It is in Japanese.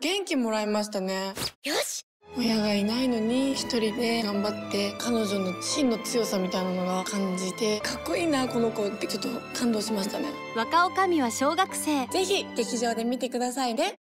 元気もらいましたね。 よし。 親がいないのに一人で頑張って彼女の芯の強さみたいなのが感じて、かっこいいなこの子ってちょっと感動しましたね。 若女将は小学生。 ぜひ劇場で見てくださいね。